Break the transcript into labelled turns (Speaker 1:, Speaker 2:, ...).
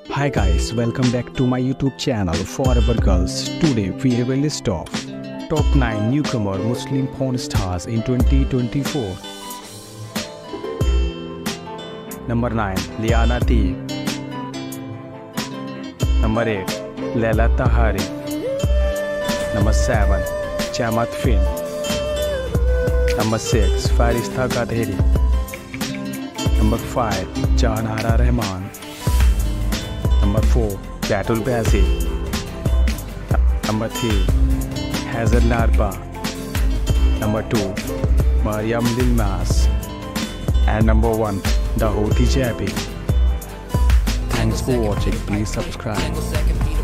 Speaker 1: Hi guys, welcome back to my YouTube channel Forever Girls. Today we have a list of top 9 newcomer Muslim porn stars in 2024. Number 9, Liana T. Number 8, Leila Tahari. Number 7, Chamat Fin. Number 6, Farishta Gadheri. Number 5, Jahanara Rahman. Number 4, Batul Bazi. Number 3, Hazard Narpa. Number 2, Mariam Lilmas. And number 1, Dahoti Jabi. Thanks for watching. Please subscribe.